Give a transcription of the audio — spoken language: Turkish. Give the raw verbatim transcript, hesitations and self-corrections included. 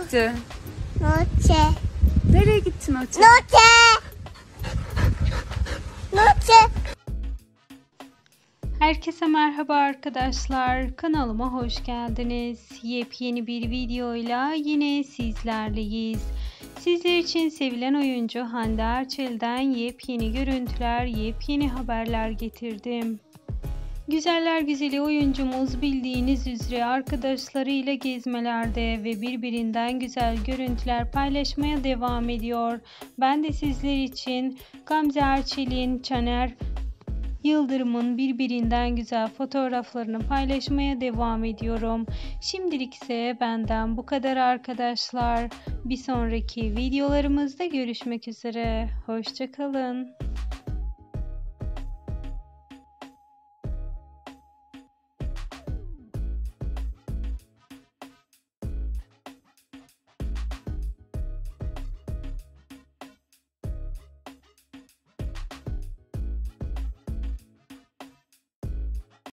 gitti? Noche. Nereye gitti Noche? Noche. Noche. Herkese merhaba arkadaşlar. Kanalıma hoş geldiniz. Yepyeni bir videoyla yine sizlerleyiz. Sizler için sevilen oyuncu Hande Erçel'den yepyeni görüntüler, yepyeni haberler getirdim. Güzeller güzeli oyuncumuz bildiğiniz üzere arkadaşlarıyla gezmelerde ve birbirinden güzel görüntüler paylaşmaya devam ediyor. Ben de sizler için Gamze Erçel'in, Caner Yıldırım'ın birbirinden güzel fotoğraflarını paylaşmaya devam ediyorum. Şimdilik ise benden bu kadar arkadaşlar. Bir sonraki videolarımızda görüşmek üzere. Hoşça kalın.